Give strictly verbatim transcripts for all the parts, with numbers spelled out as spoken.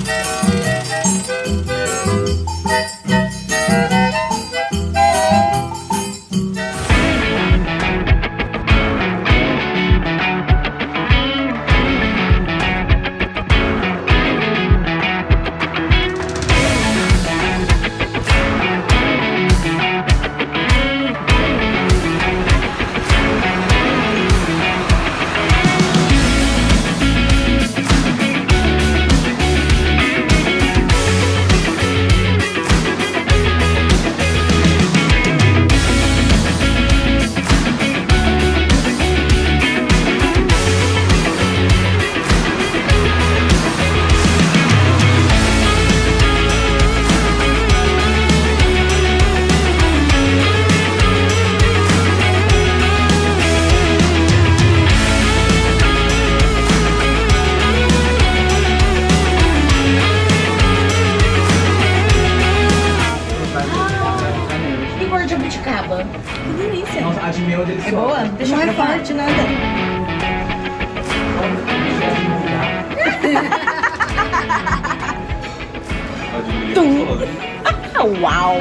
Que delícia. Nossa, a de mel deles é boa? Deixa não eu é forte nada. Tum. Uau!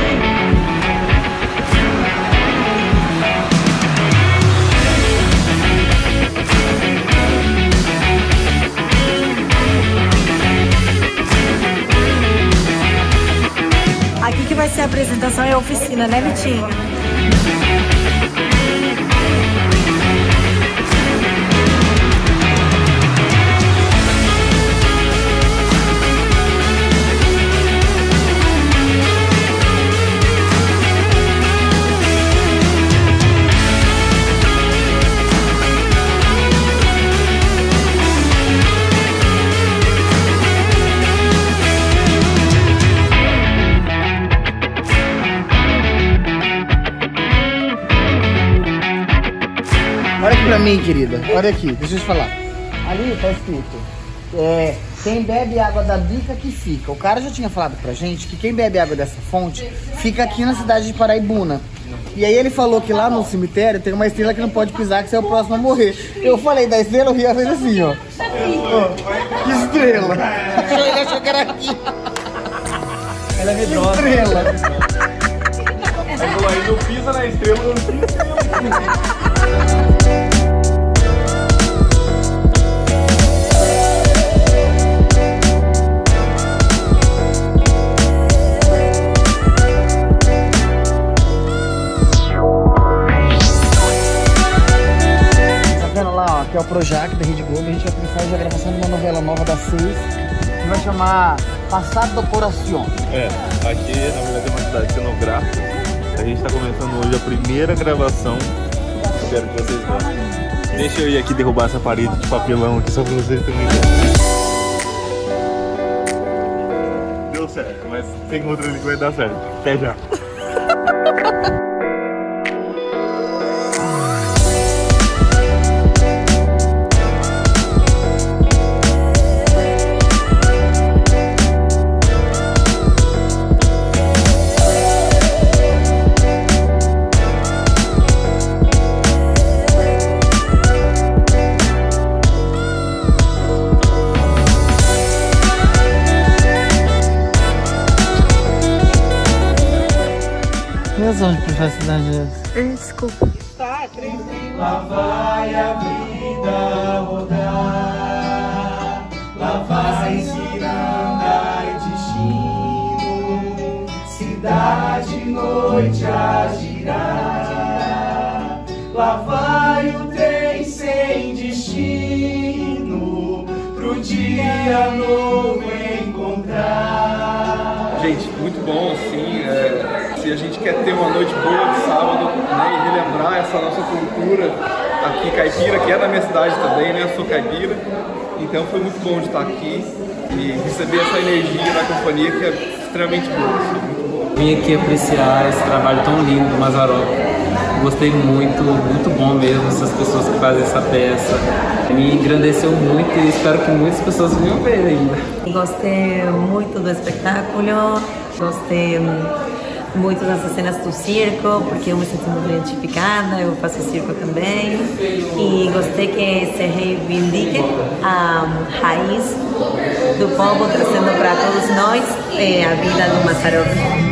Aqui que vai ser a apresentação e a oficina, né, Vitinho? Olha aqui pra mim, querida. Olha aqui, deixa eu te falar. Ali tá escrito, é, quem bebe água da bica que fica. O cara já tinha falado pra gente que quem bebe água dessa fonte fica aqui na cidade de Paraibuna. E aí ele falou que lá no cemitério tem uma estrela que não pode pisar, que você é o próximo a morrer. Eu falei da estrela, o Ria fez assim, ó. Oh, que estrela. Ele achou que era aqui. Ela é medrosa. Estrela. Aí não pisa na estrela, não pisa. Que é o Projac da Rede Globo. A gente vai começar hoje a gravação de uma novela nova da seis que vai chamar Passado do Coração. É, aqui na verdade é uma cidade cenográfica. A gente está começando hoje a primeira gravação. Espero que vocês gostem. Deixa eu ir aqui derrubar essa parede de papelão aqui só pra vocês terem ideia. Deu certo, mas tem outra ali que vai dar certo. Até já. Onde privacidade é essa? Desculpa. Tá, três. Lá vai a vida rodar, lá vai ciranda e destino, cidade noite a girar. Lá vai o trem sem destino, pro dia novo encontrar. Gente, muito bom assim. É... Se a gente quer ter uma noite boa de sábado, né, e relembrar essa nossa cultura aqui caipira, que é da minha cidade também, né, eu sou caipira, então foi muito bom de estar aqui e receber essa energia da companhia que é extremamente boa, assim, muito boa. Vim aqui apreciar esse trabalho tão lindo do Mazzaropi. Gostei muito, muito bom mesmo essas pessoas que fazem essa peça. Me engrandeceu muito e espero que muitas pessoas venham ver ainda. Gostei muito do espetáculo, gostei muito dessas cenas do circo, porque eu me sinto muito identificada, eu faço circo também. E gostei que se reivindique a raiz do povo, trazendo para todos nós eh, a vida do Mazzaropi.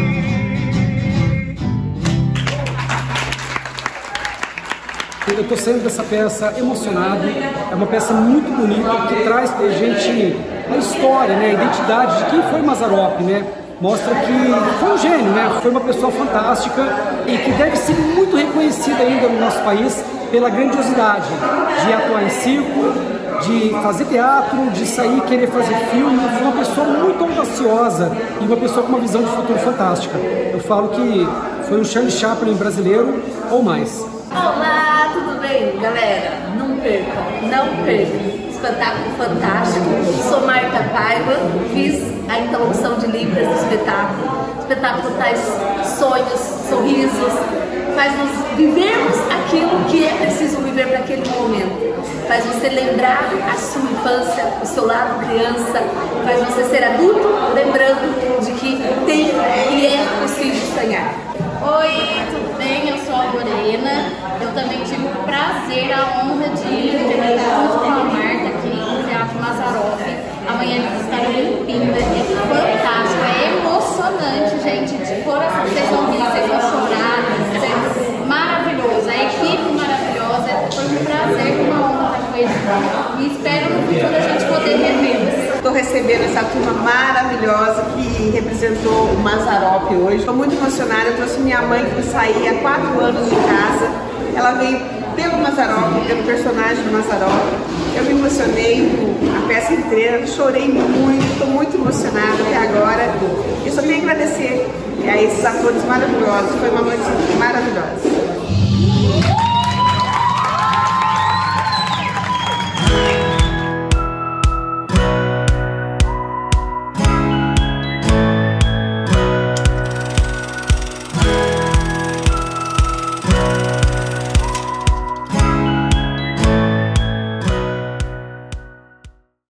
Eu estou saindo dessa peça emocionado, é uma peça muito bonita que traz pra gente a história, né, a identidade de quem foi Mazzaropi, né? Mostra que foi um gênio, né? Foi uma pessoa fantástica e que deve ser muito reconhecida ainda no nosso país pela grandiosidade de atuar em circo, de fazer teatro, de sair e querer fazer filme. Foi uma pessoa muito audaciosa e uma pessoa com uma visão de futuro fantástica. Eu falo que foi um Charlie Chaplin brasileiro ou mais. Olá, tudo bem, galera? Não percam, não percam. Espetáculo fantástico. Sou Marta Paiva, fiz a introdução de Libras do espetáculo. O espetáculo traz sonhos, sorrisos, faz-nos vivermos aquilo que é preciso viver para aquele momento. Faz você lembrar a sua infância, o seu lado criança, faz você ser adulto, lembrando de que tem e é possível sonhar. Oi, tudo bem? Eu sou a Lorena. Eu também tive o prazer, a honra de interpretar junto com a Marta aqui no Teatro Mazzaropi. Amanhã eles estarão em Pinda. É fantástico, é emocionante, gente. De coração, vocês vão rir, vocês vão chorar. É maravilhoso, a equipe maravilhosa. Foi um prazer e uma honra estar com eles. E espero no futuro a gente poder revê-los. Estou recebendo essa turma maravilhosa que representou o Mazzaropi hoje. Estou muito emocionada, eu trouxe minha mãe que eu saí há quatro anos de casa. Ela veio pelo Mazzaropi, pelo personagem do Mazzaropi. Eu me emocionei com a peça inteira, chorei muito, estou muito emocionada até agora. Eu só tenho que agradecer a esses atores maravilhosos, foi uma noite maravilhosa.